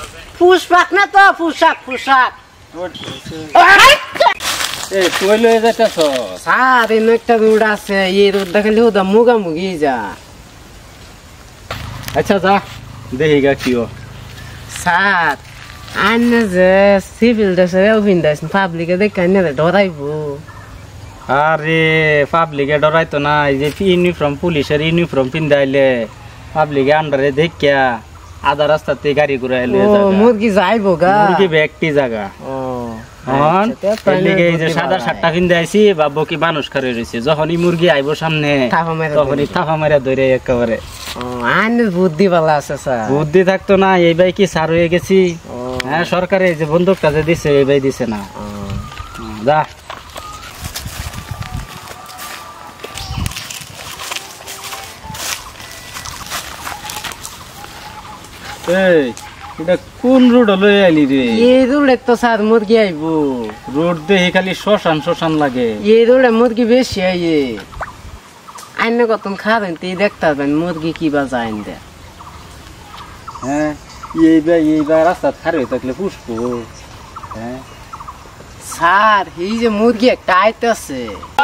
পুষ্পাক না তো পোশাক পোশাক তুই লয়ে যাইতেছ স্যার এনে একটা রোড আছে এই রোড দেখালে ওটা মুগামুগি যা আচ্ছা যা দেখি গা কিও স্যার আন্না যে সিভিল ড্রেসে অভিনদাস পাবলিকে দেখে আন্না ডরাইবো আরে পাবলিকে ডরাইতো না এই যে ইউনিফর্ম পুলিশের ইউনিফর্ম পিন্দাইলে পাবলিকে আন্ডারে দেখিয়া আধা রাস্তাতে গাড়ি ঘুরাই লয়ে যাবে মুরগি যাইবো গা মুরগি ব্যক্তি জায়গা এই যে সাদা শার্টটা পিন্দে আইছি ভাববো কি মানুষ খারে রয়েছে যখনই মুরগি আইবো সামনে তখনই থাপা মেরা ধরে একেবারে বুদ্ধি ভালো আছে স্যার বুদ্ধি থাকতো না এই ভাই কি সার হয়ে গেছি হ্যাঁ সরকারে এই যে বন্দুকটা যে দিছে এই ভাই দিছে না যা এটা কোন রোড লয়ে আইলি রে এই রোডে তো স্যার মুরগি আইবো রোড দেখে খালি শ্মশান শ্মশান লাগে এই রোডে মুরগি বেশি আইয়ে আইনে কত খাবেন তুই দেখতে পাবেন মুরগি কি বা যায় দে হ্যাঁ এইবার রাস্তা খারে হয়ে থাকলে পুষবো হ্যাঁ স্যার এই যে মুরগি একটা আইতেছে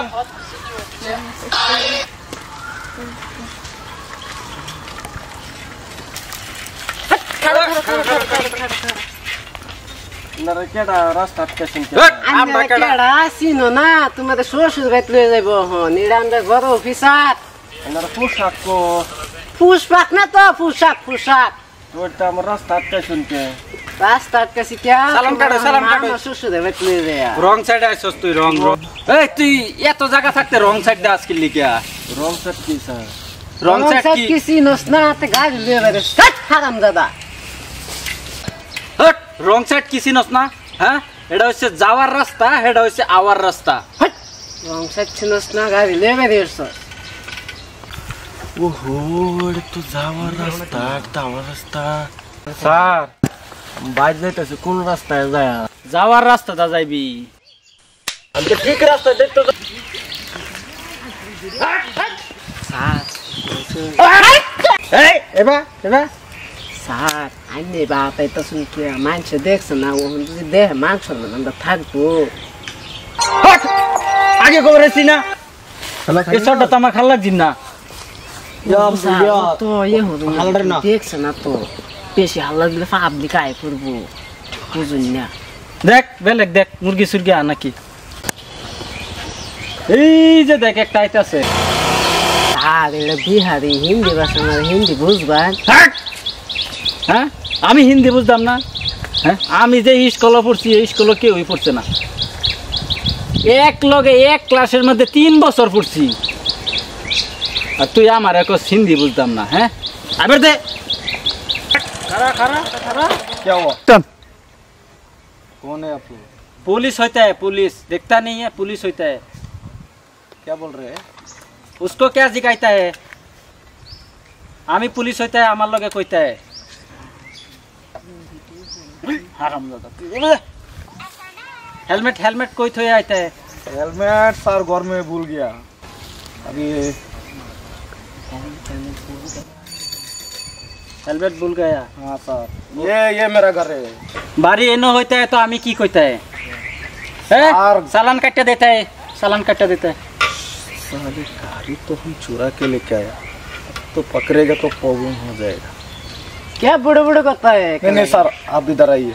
তোমাদের শ্বশুর বাড়ি লয়ে যাইব বড় অফিসার পুষ্পাক না তো পোশাক পোশাক রাস্তা শুনতে রাস্তা আটকাছি শ্বশুর বাড়ি লয়ে যায় রং সাইডে আসছ তুই রং তুই এত জায়গা থাকতে রং সাইডে আজকে লিখিয়া রং সাইড কি স্যার রং সাইড কি চিনস না গাড়ি লয়ে যাবে হারাম দাদা রং সাইড কি চিনস না হ্যাঁ এটা হচ্ছে যাওয়ার রাস্তা এটা হচ্ছে আওয়ার রাস্তা রং সাইড চিনস না গাড়ি লয়ে বেরিয়েছ ওহো এটা তো যাওয়ার রাস্তা যাওয়ার রাস্তা স্যার বাইরে যাইতেছে কোন রাস্তায় যায় যাওয়ার রাস্তাটা যাইবি আমি তো ঠিক রাস্তা দেখতে স্যার আইনে বাপ এটা শুনতে মানুষ দেখছে না ও যদি দেহ মাংস আমরা থাকবো আগে করেছি না এই শটটা তো আমার খাল লাগছি না তো দেখছে না তো বেশি হাল্লা দিলে পাবলিক আয় করবো বুঝুন না দেখ বেলেগ দেখ মুরগি সুরগি আ নাকি এই যে দেখ একটা আইতাছে আর এটা বিহারি হিন্দি ভাষা হিন্দি বুঝবেন হ্যাঁ আমি হিন্দি বুঝতাম না হ্যাঁ আমি যে স্কুলে পড়ছি এই স্কুলে কেউই পড়ছে না এক লগে এক ক্লাসের মধ্যে 3 বছর পড়ছি আর তুই আমার এক হিন্দি বুঝতাম না হ্যাঁ আবার দে खड़ा खड़ा खड़ा क्या हुआ कौन है आप पुलिस होता है पुलिस देखता नहीं है पुलिस होता है क्या बोल रहे हैं उसको क्या सिखाता है आमी पुलिस होता है हमारे लोग कोईता है हेलमेट हेलमेट कोई तो आता है हेलमेट सर घर में भूल गया अभी हेलमेट भूल गया हाँ सर ये मेरा घर है बारी एनो होता है तो आमी की कोईता है चालान काटा देता है चालान काटा देता है सारी गाड़ी तो हम चुरा के लेके आया तो पकड़ेगा तो प्रॉब्लम हो जाएगा क्या बड़े बड़े करता है नहीं सर आप इधर आइए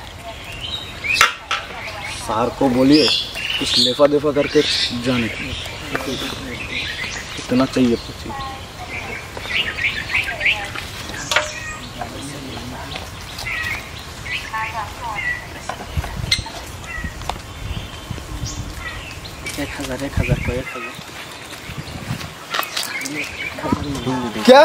सर को बोलिए कुछ लेफा देफा करके जाने के इतना चाहिए पूछिए एक हजार को 1000 क्या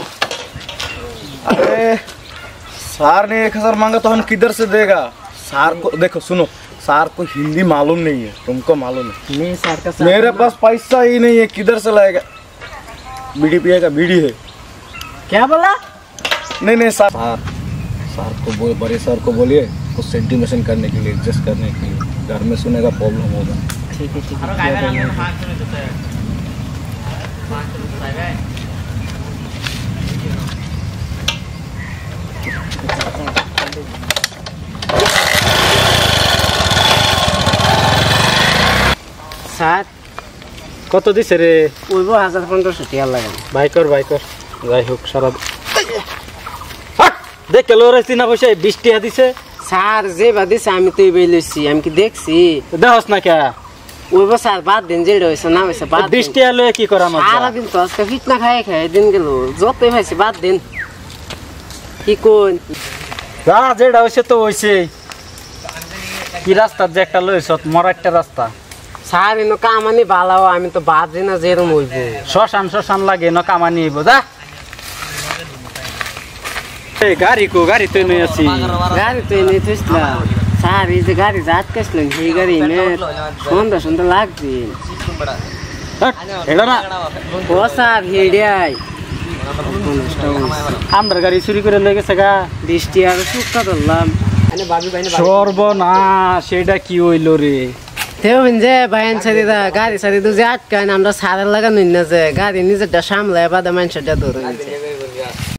अरे सर ने 1000 मांगा तो हम किधर से देगा सर को देखो सुनो सर को हिंदी मालूम नहीं है तुमको मालूम है नहीं सर का मेरे पास पैसा ही नहीं है किधर से लाएगा बीड़ी पिएगा बीड़ी है क्या बोला नहीं सर सर को बड़े सर को बोलिए कुछ सेंटिमेशन करने के लिए एडजस्ट करने के लिए घर में सुनेगा प्रॉब्लम होगा ठीक है স্যার কত দিছে রে? ওইব 1500 টাকা লাগে। ভাই কর যাই হোক সারা দেখে লোরাইছি না পয়সা 20 টাকা দিছে। স্যার যে বাদিছে আমি তো এবাই লইছি, আমি কি দেখছি? দেখস না কে? ওইব স্যার বাদ দিন, যেটা হয়েছে না হয়েছে বাদ 20 টাকা লয়ে কি করা আমার? সারাদিন তো আজকে ফিট না খাই দিন গেল, যতই ভাইছে বাদ দিন। কি কোন যা যেটা হয়েছে তো হয়েছে। কি রাস্তা যে একটা লইছ মরা একটা রাস্তা। স্যার এনো কামানি বালাও, আমি তো বাদ দিই না যেরম হইব। শ্মশান লাগে না কামানি হইব যা। এই গাড়ি তো নিয়ে আছি। গাড়ি তো এনে থইছিলাম স্যার, এই যে গাড়ি যে আটকাইছিলেন সেই গাড়ি এনে সন্ধ্যা লাগছে। এটা না ও স্যার হেডিয়াই আমার গাড়ি চুরি করে লয়ে গেছে গা। 20 টাকা সুক্কা ধরলাম। সর্বনাশ, সেটা কি হইল রে? তেও যে বাইন সারিদা গাড়ি সারি যে আটকায় আমরা সারের লাগানো না, যে গাড়ি নিজেরটা সামলায় বাদে মানুষেরটা ধরে নিচ্ছে।